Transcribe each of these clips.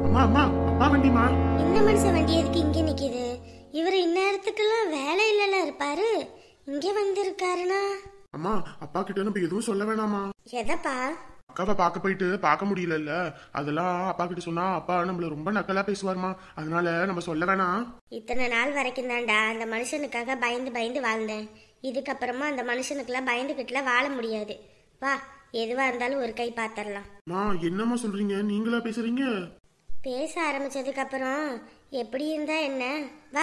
அம்மா அம்மா அப்பா வண்டிமா. இந்த மனுஷன் வண்டி எதுக்கு இங்க நிக்குது? இவர் இந்நேரத்துக்கெல்லாம் வேலை இல்லல இருப்பாரு, இங்க வந்திருக்காருனா? அம்மா அப்பா கிட்ட நம்ம எதுவும் சொல்ல வேணாமா? எதப்பா? அக்காவை பார்க்க போயிட்டு பார்க்க முடியல, அதெல்லாம் அப்பா கிட்ட சொன்னா அப்பா நம்மள ரொம்ப நக்கலா பேசுவாருமா, அதனால நம்ம சொல்ல வேணாம். இத்தனை நாள் வரைக்கும் தான்டா அந்த மனுஷனுக்காக பயந்து பயந்து வாழ்ந்தேன். இதுக்கப்புறமா அந்த மனுஷனுக்குலாம் பயந்துகிட்டுல வாழ முடியாது. வா, எதுவா இருந்தாலும் ஒரு கை பாத்திரலாம். என்னம்மா சொல்றீங்க? நீங்களா பேசுறீங்க? பேச ஆரம்பிச்சதுக்கு அப்புறம் எப்படி இருந்தா என்ன? வா.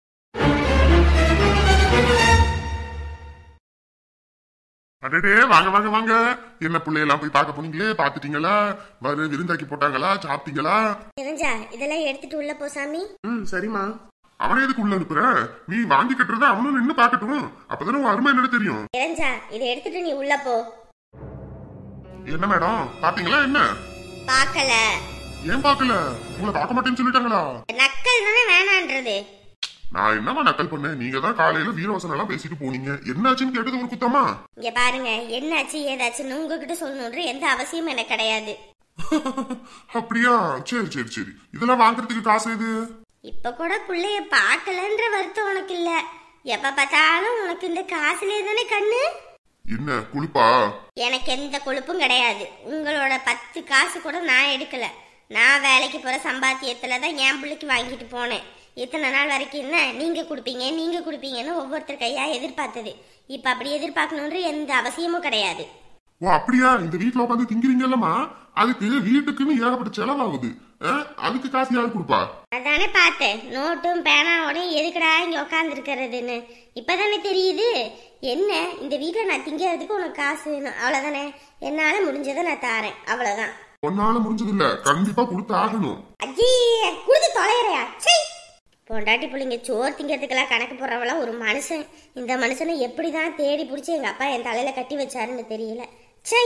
அடடே, வாங்க வாங்க வாங்க. என்ன பிள்ளையெல்லாம் போய் பார்க்க போனீங்களே, பாத்துட்டீங்களா? விருந்தாக்கி போட்டாங்களா? சாப்பிட்டீங்களா? தெரிஞ்சா இதெல்லாம் எடுத்துட்டு உள்ள போ சாமி. சரிம்மா. அவனை எதுக்கு உள்ள அனுப்புற? நீ வாங்கி கட்டுறத அவனும் நின்னு பாக்கட்டும், அப்பதானே உன் அருமை என்னன்னு தெரியும். தெரிஞ்சா இதை எடுத்துட்டு நீ உள்ள போ. என்ன மேடம், பாத்தீங்களா? என்ன பாக்கல? ஏன் பாக்கல? உங்களை பார்க்க மாட்டேன்னு சொல்லிட்டாங்களா? நக்கல் தானே வேணான்றது. நான் என்னமா நக்கல் பண்ணேன்? நீங்க தான் காலையில வீரவசனம் எல்லாம் பேசிட்டு போனீங்க. என்னாச்சுன்னு கேட்டது ஒரு குத்தமா? இங்க பாருங்க, என்னாச்சு ஏதாச்சுன்னு உங்ககிட்ட சொல்லணுன்ற எந்த அவசியமும் எனக்கு கிடையாது. அப்படியா? சரி சரி சரி. இதெல்லாம் வாங்குறதுக்கு காசு எது? இப்ப கூட பிள்ளைய பாக்கலன்ற வருத்தம் உனக்கு இல்ல? எப்ப பார்த்தாலும் உனக்கு இந்த காசுலயே தானே கண்ணு. என்ன குளிப்பா? எனக்கு எந்த கொழுப்பும் கிடையாது. உங்களோட 10 காசு கூட நான் எடுக்கல. நான் வேலைக்கு போற சம்பாத்தியத்துலதான் என் பிள்ளைக்கு வாங்கிட்டு போனேன். இத்தனை நாள் வரைக்கும் என்ன நீங்க கொடுப்பீங்கன்னு ஒவ்வொருத்தர் கையா எதிர்பார்த்தது. இப்ப அப்படி எதிர்பார்க்கணுன்ற எந்த அவசியமும் கிடையாது. ஓ அப்படியா? இந்த வீட்டுல உட்காந்து திங்கிறீங்கல்லமா, அதுக்கு வீட்டுக்குன்னு ஏகப்பட்ட செலவாகுது. அதுக்கு காசு யாரு கொடுப்பா? அதானே பார்த்தேன், நோட்டும் பேனாவோடையும் எதுக்குடா இங்க உட்காந்து இருக்கிறதுன்னு இப்பதானே தெரியுது. என்ன இந்த வீட்டுல நான் திங்கிறதுக்கு உனக்கு காசு வேணும், அவ்வளவுதானே. என்னால முடிஞ்சதை நான் தாரேன், அவ்வளவுதான். ஒன்னால முடிஞ்சது இல்ல, கண்டிப்பா கொடுத்து ஆகணும். அஜி குடுத்து தொலைறையா? பொண்டாட்டி பிள்ளைங்க சோறு திங்கிறதுக்கெல்லாம் கணக்கு போடுறவெல்லாம் ஒரு மனுஷன். இந்த மனுஷனை எப்படிதான் தேடி பிடிச்சி எங்க அப்பா என் தலையில கட்டி வச்சாருன்னு தெரியல. சை.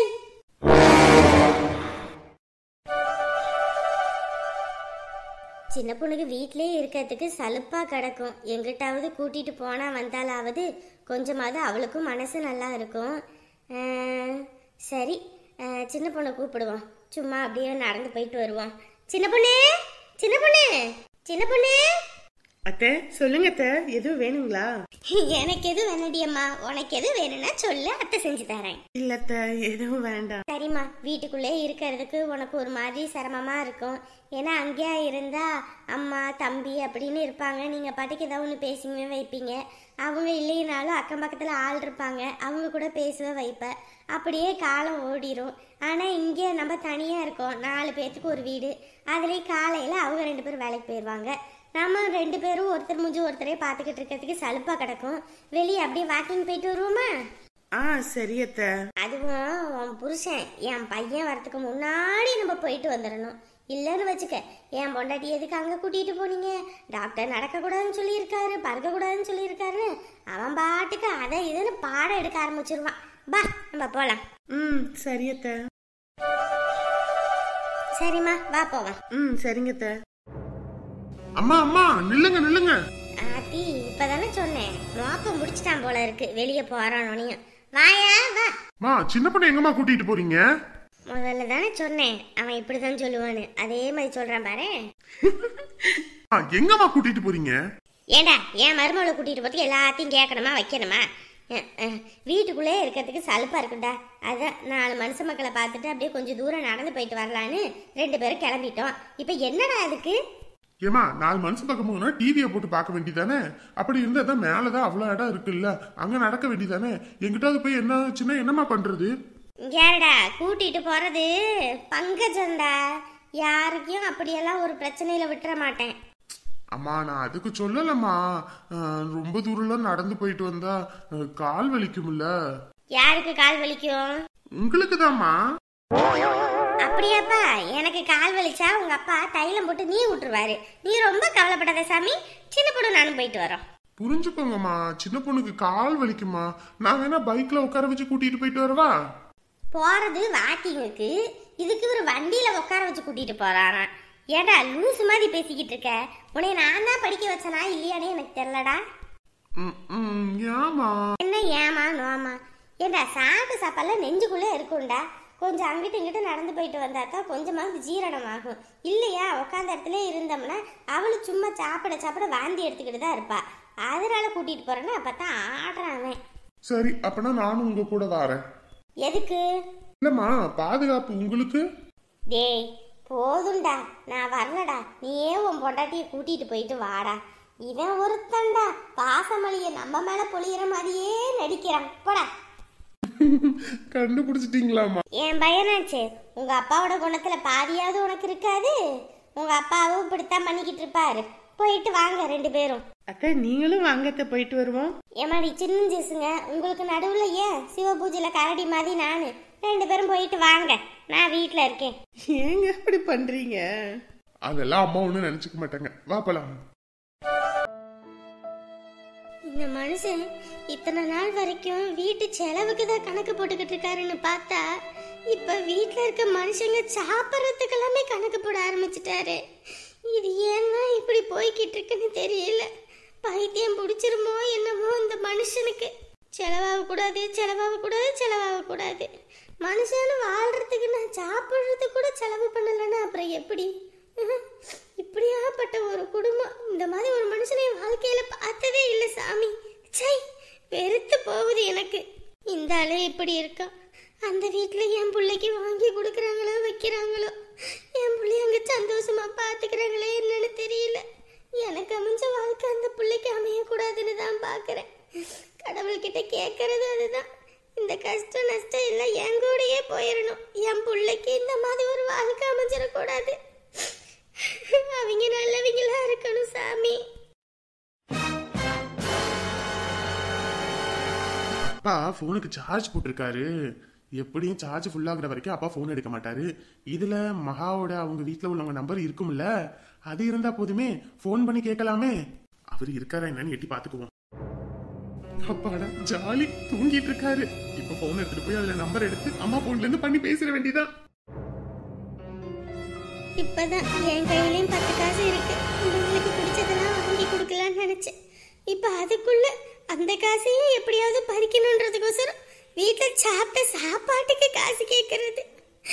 சின்ன பொண்ணுக்கு வீட்லயே இருக்கிறதுக்கு சலுப்பா கிடக்கும். எங்கிட்டாவது கூட்டிட்டு போனா வந்தாலாவது கொஞ்சமாவது அவளுக்கும் மனசு நல்லா இருக்கும். சரி, சின்ன பொண்ணை கூப்பிடுவோம். சும்மா அப்படியே நடந்து போயிட்டு வருவோம். சின்ன பொண்ணு, சின்ன பொண்ணு, சின்ன பொண்ணு. அத்தை சொல்லுங்க அத்தை, எதுவும் வேணுங்களா? எனக்கு எது வேணடியம்மா, உனக்கு எது வேணும்னா சொல்லு, அத்தை செஞ்சு தரேன். இல்ல அத்தை, எதுவும் வேண்டாம். சரிம்மா, வீட்டுக்குள்ளே இருக்கிறதுக்கு உனக்கு ஒரு மாதிரி சிரமமா இருக்கும். ஏன்னா அங்கேயா இருந்தா அம்மா தம்பி அப்படின்னு இருப்பாங்க. நீங்க பாட்டுக்கு ஏதாவது ஒன்று பேசிங்க வைப்பீங்க. அவங்க இல்லைனாலும் அக்கம் பக்கத்துல ஆள் இருப்பாங்க, அவங்க கூட பேசுவ வைப்ப. அப்படியே காலம் ஓடிரும். ஆனா இங்கே நம்ம தனியா இருக்கோம், 4 பேத்துக்கு ஒரு வீடு. அதுலேயே காலையில அவங்க 2 பேரும் வேலைக்கு போயிடுவாங்க. நம்ம 2 பேரும் ஒருத்தர் முடிஞ்சு ஒருத்தரே பார்த்துக்கிட்டு இருக்கிறதுக்கு சலுப்பா கிடக்கும். வெளியே அப்படியே வாக்கிங் போயிட்டு வருவோமா? சரி அத்தை. அதுவும் உன் புருஷன் என் பையன் வரத்துக்கு முன்னாடி நம்ம போயிட்டு வந்துடணும். இல்லைன்னு வச்சுக்க, என் பொண்டாட்டி எதுக்கு அங்கே கூட்டிகிட்டு போனீங்க, டாக்டர் நடக்கக்கூடாதுன்னு சொல்லியிருக்காரு, பறக்கக்கூடாதுன்னு சொல்லியிருக்காரு, அவன் பாட்டுக்கு அதை இதுன்னு பாடம் எடுக்க ஆரம்பிச்சிருவான். பா நம்ம போகலாம். சரி அத்தை. சரிம்மா வா போவோம். சரிங்க அத்தை. அம்மா அம்மா நில்லுங்க நில்லுங்க. ஆத்தி இப்பதானே சொன்னேன், மோப்பம் முடிச்சிட்டான் போல இருக்கு, வெளியே போறானோனையும். வாயா வா. சின்ன பொண்ணு எங்கம்மா கூட்டிட்டு போறீங்க? முதல்ல தானே சொன்னேன் அவன் இப்படிதான் சொல்லுவான்னு, அதே மாதிரி சொல்றான் பாரு. எங்கம்மா கூட்டிட்டு போறீங்க? ஏண்டா என் மருமகளை கூட்டிட்டு போறதுக்கு எல்லாத்தையும் கேட்கணுமா வைக்கணுமா? வீட்டுக்குள்ளே இருக்கிறதுக்கு சலுப்பா இருக்குண்டா. அதான் 4 மனுஷ மக்களை பார்த்துட்டு அப்படியே கொஞ்சம் தூரம் நடந்து போயிட்டு வரலான்னு 2 பேரும் கிளம்பிட்டோம். இப்ப என்னடா அதுக்கு? ஏமா 4 மனுஷன் பக்கம் போனா டிவியை போட்டு பார்க்க வேண்டியதானே? அப்படி இருந்தா மேலதான் அவ்வளவு இடம் இருக்குல்ல, அங்க நடக்க வேண்டியதானே. எங்கிட்டாவது போய் என்ன சின்ன என்னமா பண்றது? யாரடா கூட்டிட்டு போறது? பங்கஜந்தா, யாருக்கும் அப்படியெல்லாம் ஒரு பிரச்சனையில விட்டுற மாட்டேன். அம்மா நான் அதுக்கு சொல்லலம்மா, ரொம்ப தூரம் நடந்து போயிட்டு வந்தா கால் வலிக்கும்ல. யாருக்கு கால் வலிக்கும்? உங்களுக்கு தான்மா. அப்படியாப்பா? எனக்கு கால் வலிச்சா உங்க அப்பா தைலம் போட்டு நீ விட்டுருவாரு. நீ ரொம்ப கவலைப்படாத சாமி, சின்ன பொண்ணு நானும் போயிட்டு வரோம். புரிஞ்சுக்கோங்கம்மா, சின்ன பொண்ணுக்கு கால் வலிக்குமா, நான் வேணா பைக்ல உட்கார வச்சு கூட்டிட்டு போயிட்டு வரவா? போறது வாக்கிங்குக்கு, இதுக்கு ஒரு வண்டியில உட்கார வச்சு கூட்டிட்டு போறானா? ஏடா லூசு மாதிரி பேசிக்கிட்டு இருக்க? உன்னை நான் தான் படிக்க வச்சனா இல்லையானே எனக்கு தெரியலடா. ஏமா? என்ன ஏமா நோமா? ஏண்டா சாப்பிட்டு சாப்பாடுல நெஞ்சுக்குள்ள இருக்கும்டா, கொஞ்சம் அங்கிட்டு இங்கிட்டு நடந்து போயிட்டு வந்தா தான் கொஞ்சமாவது ஜீரணம் ஆகும். இல்லையா உட்காந்த இடத்துல இருந்தோம்னா அவளும் சும்மா சாப்பிட வாந்தி எடுத்துக்கிட்டு தான் இருப்பா. அதனால கூட்டிட்டு போறேன்னு அப்பதான் ஆடுறான் அவன். சரி, அப்பனா நானும் உங்க கூட வரேன். எதுக்கு? இல்லம்மா, பாதுகாப்பு உங்களுக்கு. டேய் போதும்டா, நான் வரலடா. நீயே உன் பொண்டாட்டியை கூட்டிட்டு போயிட்டு வாடா. இவன் ஒருத்தன்டா பாசமளிய நம்ம மேல பொழியிற மாதிரியே நடிக்கிறான். போடா. கண்டுபிடிச்சிட்டீங்களாமா? என் பையனாச்சே, உங்க அப்பாவோட குணத்துல பாதியாவது உனக்கு இருக்காது. உங்க அப்பாவும் இப்படித்தான் பண்ணிக்கிட்டு இருப்பாரு. போயிட்டு வாங்க 2 பேரும். அத்தை நீங்களும் வாங்க அத்தை, போயிட்டு வருவோம். ஏமாடி சின்னஞ்சிசுங்க, உங்களுக்கு நடுவுல ஏன் சிவபூஜையில கரடி மாதிரி நானு. 2 பேரும் போயிட்டு வாங்க, நான் வீட்டுல இருக்கேன். ஏங்க அப்படி பண்றீங்க? அதெல்லாம் அம்மா ஒண்ணும் நினைச்சுக்க மாட்டாங்க. வா போலாம். இந்த மனுஷன் இத்தனை நாள் வரைக்கும் வீட்டு செலவுக்கு தான் கணக்கு போட்டுக்கிட்டு இருக்காருன்னு பார்த்தா இப்ப வீட்டுல இருக்க மனுஷங்க சாப்பிட்றதுக்கு எல்லாமே கணக்கு போட ஆரம்பிச்சிட்டாரு. இது ஏன்னா இப்படி போய்கிட்டு இருக்குன்னு தெரியல. பைத்தியம் பிடிச்சிருமோ என்னமோ இந்த மனுஷனுக்கு. செலவாகக்கூடாது. மனுஷனு வாழ்றதுக்கு நான் சாப்பிட்றதுக்கு கூட செலவு பண்ணலன்னா அப்புறம் எப்படி? இப்படியாப்பட்ட ஒரு குடும்பம், இந்த மாதிரி ஒரு மனுஷனை வாழ்க்கையில பார்த்ததே இல்லை சாமி. சை, வெறுத்து போகுது எனக்கு. இந்த ஆளு இப்படி இருக்கான். அந்த வீட்டுல என் பிள்ளைக்கு வாங்கி கொடுக்குறாங்களோ வைக்கிறாங்களோ, என் பிள்ளைய அங்க சந்தோஷமா பாத்துக்கிறாங்களே என்னன்னு தெரியல. எனக்கு அமைஞ்ச வாழ்க்கை அந்த பிள்ளைக்கு அமையக்கூடாதுன்னு தான் பாக்குறேன். கடவுள்கிட்ட கேட்கறது அதுதான். இந்த கஷ்டம் நஷ்டம் எல்லாம் என் கூடயே போயிடணும். என் பிள்ளைக்கு இந்த மாதிரி ஒரு வாழ்க்கை அமைஞ்சிடக்கூடாது. அவங்க நல்லவங்களா இருக்கணும் சாமி. அப்பா போனுக்கு சார்ஜ் போட்டிருக்காரு. எப்படியும் சார்ஜ் ஃபுல் ஆகுற வரைக்கும் அப்பா போன் எடுக்க மாட்டாரு. இதுல மகாவோட அவங்க வீட்டுல உள்ளவங்க நம்பர் இருக்கும்ல, அது இருந்தா போதுமே, போன் பண்ணி கேட்கலாமே. அவரு இருக்காரா என்னன்னு எட்டி பாத்துக்குவோம். அப்பாடா ஜாலி, தூங்கிட்டு இருக்காரு. இப்ப போன் எடுத்துட்டு போய் அதுல நம்பர் எடுத்து அம்மா போன்ல இருந்து பண்ணி பேசிட வேண்டியதான். இப்பதான் என் கையிலயும் 10 காசு இருக்கு. உங்களுக்கு பிடிச்சதெல்லாம் வாங்கி கொடுக்கலான்னு நினைச்சேன். இப்ப அதுக்குள்ள அந்த காசையும் எப்படியாவது பறிக்கணும்ன்றதுக்கோசரம் வீட்டுல சாப்பிட்ட சாப்பாட்டுக்கு காசு கேட்கறது.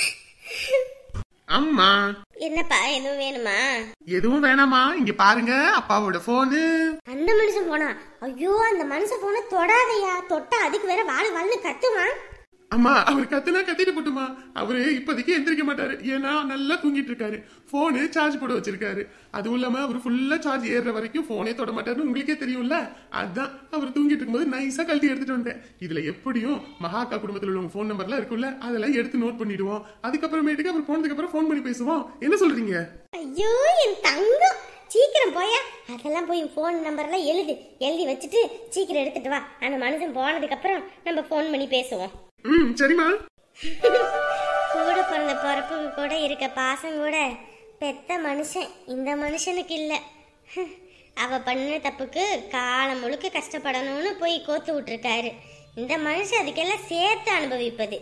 அம்மா என்னப்பா, எதுவும் வேணுமா? எதுவும் வேணாமா, இங்க பாருங்க அப்பாவோட போனு. அந்த மனுஷன் போனா? ஐயோ, அந்த மனுஷன் போன தொடாதையா. தொட்டா அதுக்கு வேற வாழ் வாழ்னு கத்துவான். அம்மா அவர் கத்துனா கத்திட்டு போட்டுமா. அவரு இப்போதைக்கு எந்திரிக்க மாட்டாரு, ஏன்னா நல்லா தூங்கிட்டு இருக்காரு. போனு சார்ஜ் போட வச்சிருக்காரு. அதுவும் இல்லாம அவர் ஃபுல்லா சார்ஜ் ஏறுற வரைக்கும் போனே தொட மாட்டாருன்னு உங்களுக்கே தெரியும்ல. அதுதான் அவர் தூங்கிட்டு இருக்கும்போது நைஸா கழட்டி எடுத்துட்டு வந்தேன். இதுல எப்படியும் மகாக்கா குடும்பத்தில் உள்ளவங்க போன் நம்பர்லாம் இருக்குல்ல, அதெல்லாம் எடுத்து நோட் பண்ணிடுவோம். அதுக்கப்புறமேட்டுக்கு அவர் போனதுக்கு அப்புறம் போன் பண்ணி பேசுவோம். என்ன சொல்றீங்க? ஐயோ என் தங்கம், சீக்கிரம் போயா. அதெல்லாம் போய் போன் நம்பர்லாம் எழுதி வச்சுட்டு சீக்கிரம் எடுத்துட்டு வா. அந்த மனுஷன் போனதுக்கு அப்புறம் நம்ம போன் பண்ணி பேசுவோம். சரிம்மா. கூட பிறந்த பிறப்புக்கு கூட இருக்க பாசம் கூட பெத்த மனுஷன் இந்த மனுஷனுக்கு இல்ல. அவ பண்ண தப்புக்கு காலம் முழுக்க கஷ்டப்படணும்னு போய் கோத்து விட்டுருக்காரு. இந்த மனுஷன் அதுக்கெல்லாம் சேர்த்து அனுபவிப்பது.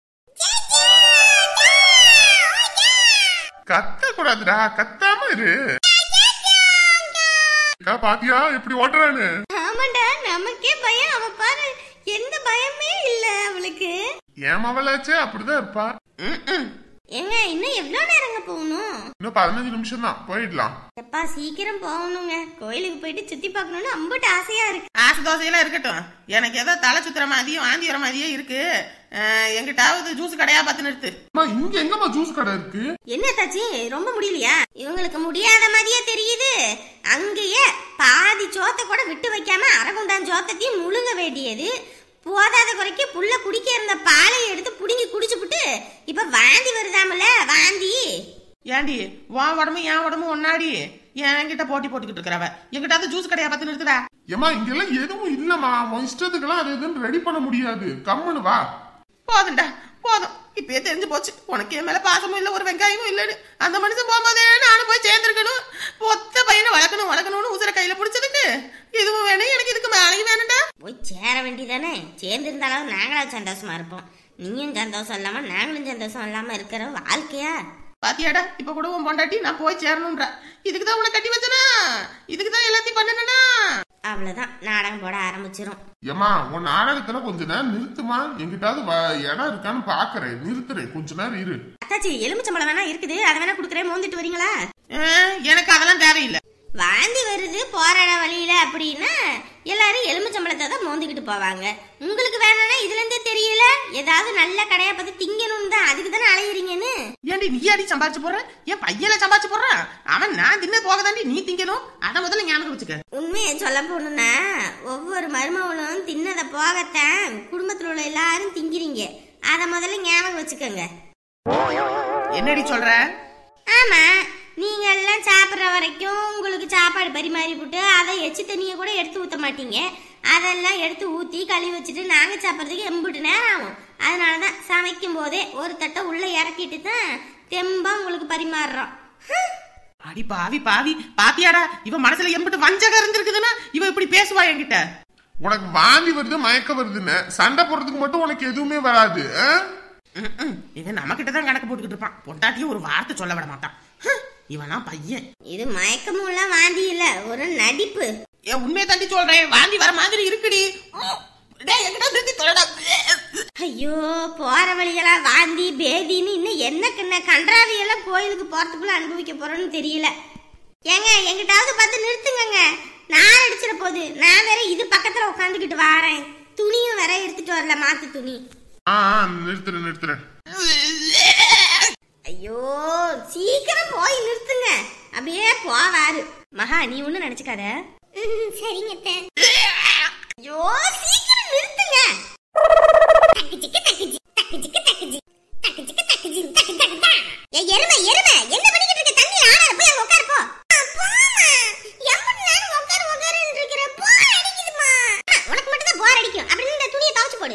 கத்த கூடாதுடா, கத்தாம இரு. பாத்தியா எப்படி ஓட்டுறான்னு? ஆமாண்டா, நமக்கே பயம். அவ பாரு, எந்த பயமே இல்ல அவளுக்கு. ஏன் மவளாச்சே அப்படிதான் இருப்பா. ஏங்க இன்னும் எவ்வளவு நேரங்க போகணும்? இன்னும் 15 நிமிஷம் தான், போயிடலாம். எப்பா சீக்கிரம் போகணுங்க. கோயிலுக்கு போயிட்டு சுத்தி பார்க்கணும்னு அம்புட்டு ஆசையா இருக்கு. ஆசை தோசையெல்லாம் இருக்கட்டும், எனக்கு ஏதோ தலை சுத்துற மாதிரியும் வாந்தி வர மாதிரியே இருக்கு. எங்கிட்டாவது ஜூஸ் கடையா பார்த்து நிறுத்து. இங்க எங்கம்மா ஜூஸ் கடை இருக்கு? என்ன தாச்சி, ரொம்ப முடியலையா? இவங்களுக்கு முடியாத மாதிரியே தெரியுது. அங்கேயே பாதி சோத்தை கூட விட்டு வைக்காம அரகுண்டான் சோத்தையும் முழுங்க வேண்டியது. போதாத குறைக்கு புள்ள குடிக்க இருந்த பாலை எடுத்து புடுங்கி குடிச்சுப்புட்டு இப்ப வாந்தி வருதாமல. வாந்தி ஏண்டி உன் உடம்பு என் உடம்பு ஒன்னாடி என்கிட்ட போட்டி போட்டுக்கிட்டு இருக்கிறவ எங்கிட்டாவது ஜூஸ் கடையா பார்த்து நிறுத்துடா. ஏமா இங்கெல்லாம் எதுவும் இல்லம்மா, உன் இஷ்டத்துக்கெல்லாம் அது எதுன்னு ரெடி பண்ண முடியாது. கம்முன்னு வா. போதும்டா போதும், இப்பயே தெரிஞ்சு போச்சு உனக்கு என் மேல பாசமும் இல்ல ஒரு வெங்காயமும் இல்லன்னு. அந்த மனுஷன் போகும்போதே நானும் போய் சேர்ந்துருக்கணும். பொத்த பையனை வளர்க்கணும்னு உசுர கையில பிடிச்சதுக்கு இதுவும் வேணும், எனக்கு இதுக்கு மேலேயும் வேணும்டா. போய் சேர வேண்டியதானே. சேர்ந்திருந்தாலும் நாங்களும் சந்தோஷமா இருப்போம். நீயும் சந்தோஷம் இல்லாம நாங்களும் சந்தோஷம் இல்லாம இருக்கிற வாழ்க்கையா? பாத்தியாடா, இப்ப கூட உன் பொண்டாட்டி நான் போய் சேரணும்ன்றா. இதுக்குதான் உன்னை கட்டி வச்சனா? இதுக்குதான் எல்லாத்தையும் பண்ணனா? அவ்வளவுதான், நாடகம் போட ஆரம்பிச்சிரும். ஏமா உன் நாடகத்துல கொஞ்ச நேரம் நிறுத்துமா, எங்கிட்டாவது இடம் இருக்கான்னு பாக்குறேன், நிறுத்துறேன், கொஞ்ச நேரம் இரு. அத்தாச்சி, எலுமிச்சம்பழம் வேணா இருக்குது, அதை வேணா குடுக்கறேன், மோந்துட்டு வரீங்களா? எனக்கு அதெல்லாம் தேவையில்லை. வாந்தி வருது போராட வழியில அப்படின்னா எல்லாரும் எலுமிச்சம்பழத்தை தான் மோந்துக்கிட்டு போவாங்க. உங்களுக்கு வேணாம்னா இதுல இருந்தே தெரியல, ஏதாவது நல்ல கடையா பார்த்து திங்கணும் தான், அதுக்கு தானே அலையிறீங்கன்னு. ஏன்டி நீ அடி சம்பாதிச்சு போடுற, என் பையல சம்பாதிச்சு போடுறான், அவன் நான் தின்ன போக தாண்டி நீ திங்கணும், அதை முதல்ல ஞாபகம் வச்சுக்க. உண்மையை சொல்ல போனா ஒவ்வொரு மருமகளும் தின்னதை போகத்தான் குடும்பத்துல உள்ள எல்லாரும் திங்கிறீங்க, அதை முதல்ல ஞாபகம் வச்சுக்கோங்க. என்னடி சொல்ற? ஆமா, நீங்க எல்லாம் சாப்பிட்ற வரைக்கும் உங்களுக்கு சாப்பாடு பரிமாறி போட்டு அதை எச்சு தண்ணியை கூட எடுத்து ஊற்ற மாட்டீங்க. அதெல்லாம் எடுத்து ஊற்றி கழுவி வச்சுட்டு நாங்கள் சாப்பிட்றதுக்கு எம்பிட்டு நேரம் ஆகும். அதனால தான் சமைக்கும் போதே ஒரு தட்டை உள்ள இறக்கிட்டு தான் தெம்பா உங்களுக்கு பரிமாறுறோம். அடி பாவி பாவி, பாத்தியாடா இவ மனசுல எம்பிட்டு வஞ்சகம் இருந்திருக்குதுன்னா இவ இப்படி பேசுவா என்கிட்ட. உனக்கு வாந்தி வருது மயக்க வருதுன்னு சண்டை போடுறதுக்கு மட்டும் உனக்கு எதுவுமே வராது. இவன் நம்ம கிட்டதான் கணக்கு போட்டுக்கிட்டு இருப்பான், பொண்டாட்டியும் ஒரு வார்த்தை சொல்ல விட மாட்டான். இவனா பையன். இது மயக்கமும் இல்ல வாந்தி இல்ல, ஒரு நடிப்பு. ஏன் உண்மையை தாண்டி சொல்றேன், வாந்தி வர மாதிரி இருக்குடி. ஐயோ, போற வழிகளா வாந்தி பேதின்னு இன்னும் என்ன கன்றாவியெல்லாம் கோயிலுக்கு போறதுக்குள்ள அனுபவிக்க போறோம்னு தெரியல. ஏங்க எங்கிட்டாவது பார்த்து நிறுத்துங்க, நான் அடிச்சிட போகுது. நான் வேற இது பக்கத்துல உட்காந்துக்கிட்டு வாரேன், துணியும் வேற எடுத்துட்டு வரல, மாத்து துணி. நிறுத்துறேன். ஐயோ சீக்கிரம் போய் நிறுத்துங்க, அப்படியே போவாரு. மகா நீ ஒண்ணு நினைச்சுக்காத. சரிங்க. ஐயோ சீக்கிரம் நிறுத்துங்க. எருமை என்ன பண்ணிக்கிட்டு இருக்க? தண்ணி ஆனா போய் அங்க உட்காரு போ. உனக்கு மட்டும் தான் போர் அடிக்கும் அப்படின்னு இந்த துணியை துவைச்சு போடு.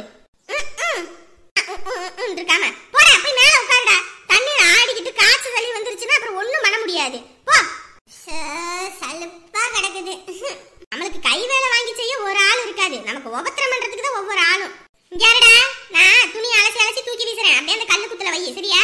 இருக்காம போடா, போய் மேல உட்காருடா. தண்ணி ஆடிக்கிட்டு காய்ச்சல் சளி வந்துருச்சுன்னா அப்புறம் ஒண்ணும் பண்ண முடியாது. போ. சலுப்பா கிடக்குது. நம்மளுக்கு கை வேலை வாங்கி செய்ய ஒரு ஆள் இருக்காது, நமக்கு உபத்திரம் பண்றதுக்கு தான் ஒவ்வொரு ஆளும். யாருடா, நான் துணி அலசி தூக்கி வீசுறேன், அப்படியே அந்த கல்லு குத்துல வை, சரியா?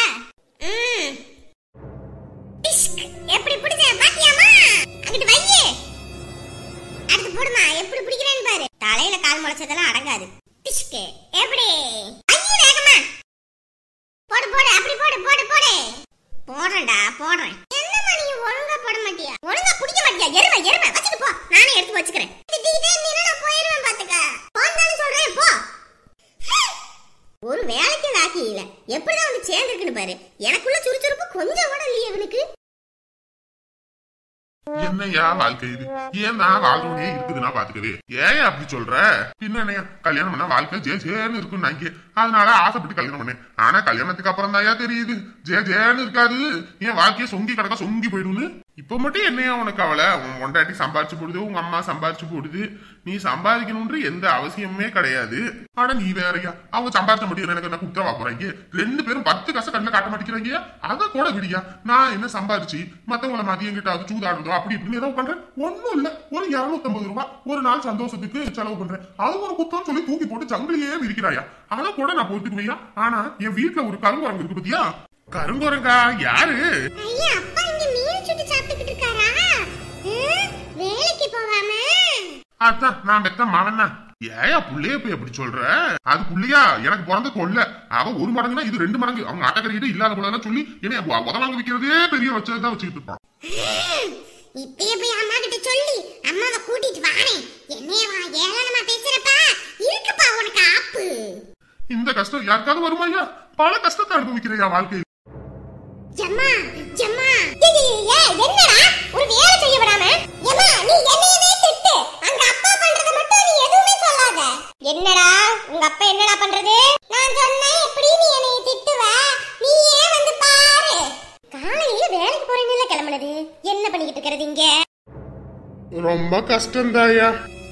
எப்படி பிடிச்ச பாத்தியாமா? அங்கிட்டு வையே, அடுத்து போடுமா. எப்படி பிடிக்கிறேன்னு பாரு. தலையில கால் முளைச்சதெல்லாம் அடங்காது. எப்படி வேகமா போடு, அப்படி போடு. போடுறேன்டா, போடுறேன். என்னமா நீ ஒழுங்கா போட மாட்டியா? ஒழுங்கா பிடிக்க மாட்டியா? எருமை வச்சுட்டு போ, நானே எடுத்து வச்சுக்கிறேன். நான் போயிடுவேன் பாத்துக்க. போந்தானு சொல்றேன், போ. ஒரு வேலைக்கு லாக்கி இல்ல, எப்படிதான் வந்து சேர்ந்துருக்குன்னு பாரு. எனக்குள்ள சுறுசுறுப்பு கொஞ்சம் கூட இல்லையே இவனுக்கு. என்னையா வாழ்க்கை இது? ஏன் நான் வாழ்றோனே இருக்குதுன்னா பாத்துக்கவே. ஏன் அப்படி சொல்ற? பின்ன கல்யாணம் பண்ணா வாழ்க்கை ஜேன்னு இருக்கும் நாங்க, அதனால ஆசைப்பட்டு கல்யாணம் பண்ணேன். ஆனா கல்யாணத்துக்கு அப்புறம் தான் தெரியுது ஜேன்னு இருக்காது, என் வாழ்க்கைய சொங்கி கிடக்க சொங்கி போயிடுன்னு. இப்ப மட்டும் என்னையா உனக்கு அவளை உன் பொண்டாட்டி சம்பாரிச்சு போடுது, உங்க அம்மா சம்பாரிச்சு போடுது, நீ சம்பாதிக்கணும்ன்ற எந்த அவசியமே கிடையாது. ஆனா நீ வேறையா, அவங்க சம்பாதிச்ச முடியும் எனக்கு என்ன குற்றவா போறாங்க? 2 பேரும் 10 காசை கண்ணில் காட்ட மாட்டேங்கிறாங்க. அதை கூட விடியா, நான் என்ன சம்பாதிச்சு மத்தவங்களை மதியம் கிட்ட அது சூதாடுறதோ அப்படி இப்படின்னு ஏதாவது பண்றேன்? ஒண்ணும் இல்ல, ஒரு 250 ரூபாய் ஒரு நாள் சந்தோஷத்துக்கு செலவு பண்றேன், அது ஒரு குத்தம் சொல்லி தூக்கி போட்டு ஜங்கிலேயே விரிக்கிறாயா? அதை கூட நான் போட்டுக்குவையா? ஆனா என் வீட்டுல ஒரு கருங்குரங்கு இருக்கு பத்தியா? கருங்குரங்கா யாரு? வேலைக்கு போகாம அதான் நான் பெத்த மவனா. ஏயா புள்ளைய போய் எப்படி சொல்ற? அது புள்ளையா? எனக்கு பிறந்த கொள்ள அவன் 1 மடங்குனா இது 2 மடங்கு. அவங்க ஆட்டக்கறிட்டு இல்லாத போல சொல்லி என்ன உதவாங்க விற்கிறதே பெரிய வச்சதான் வச்சுக்கிட்டு இருப்பான். இப்பயே போய் அம்மா கிட்ட சொல்லி அம்மாவை கூட்டிட்டு வாரேன். என்னையவா ஏளனமா பேசுறப்பா? இருக்குப்பா உனக்கு ஆப்பு. இந்த கஷ்டம் யாருக்காவது வருமாயா? பல கஷ்டத்தை அனுபவிக்கிறையா வாழ்க்கையில். ஜம்மா என்னடா ஒரு வேலை செய்ய விடாம? ஏமா நீ என்னையவே திட்டு, அங்க அப்பா பண்றத மட்டும் நீ எதுவுமே சொல்லாத. என்னடா உங்க அப்பா என்னடா பண்றது? நான் சொன்னேன் எப்படி நீ என்னைய திட்டுவ? நீ ஏன் வந்து பாரு. காலையில வேலைக்கு போறீங்கல கிளம்புனது, என்ன பண்ணிக்கிட்டு இருக்கிறது இங்க? ரொம்ப கஷ்டம் தாயா.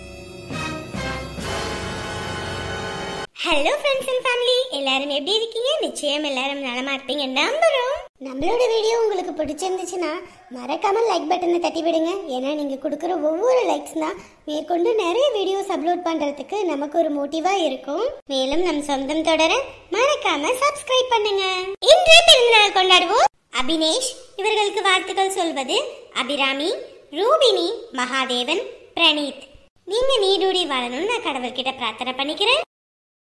ஹலோ ஃப்ரெண்ட்ஸ் அண்ட் ஃபேமிலி, எல்லாரும் எப்படி இருக்கீங்க? நிச்சயம் எல்லாரும் நலமா இருப்பீங்க நம்புறோம். நம்மளோட வீடியோ உங்களுக்கு பிடிச்சிருந்துச்சுன்னா மறக்காம லைக் பட்டனை தட்டி விடுங்க. ஏன்னா நீங்க கொடுக்குற ஒவ்வொரு லைக்ஸ் தான் மேற்கொண்டு நிறைய வீடியோஸ் அப்லோட் பண்றதுக்கு நமக்கு ஒரு மோட்டிவா இருக்கும். மேலும் நம் சொந்தம் தொடர மறக்காம சப்ஸ்கிரைப் பண்ணுங்க. இன்றைய பிறந்தநாள் கொண்டாடுவோம் அபினேஷ். இவர்களுக்கு வாழ்த்துக்கள் சொல்வது அபிராமி, ரூபினி, மகாதேவன், பிரணீத். நீங்க நீடூடி வாழணும்னு நான் கடவுள்கிட்ட பிரார்த்தனை பண்ணிக்கிறேன்.